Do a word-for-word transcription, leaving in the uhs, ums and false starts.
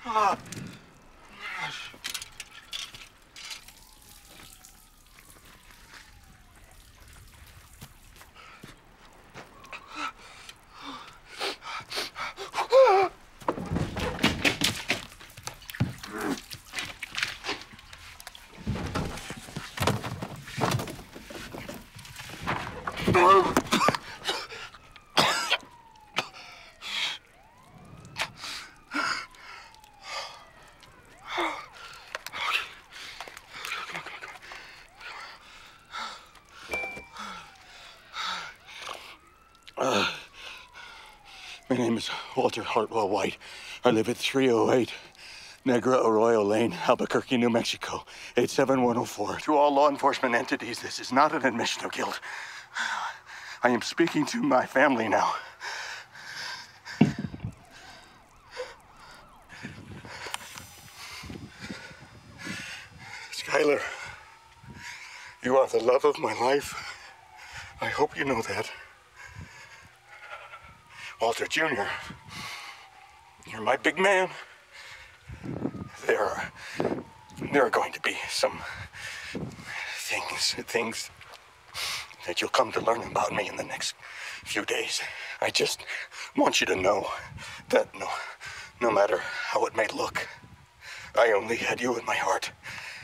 Ah. Uh, my name is Walter Hartwell White. I live at three oh eight Negra Arroyo Lane, Albuquerque, New Mexico, eight seven one oh four. To all law enforcement entities, this is not an admission of guilt. I am speaking to my family now. Skylar, you are the love of my life. I hope you know that. Walter Junior, you're my big man. There are, there are going to be some things, things that you'll come to learn about me in the next few days. I just want you to know that no, no matter how it may look, I only had you in my heart.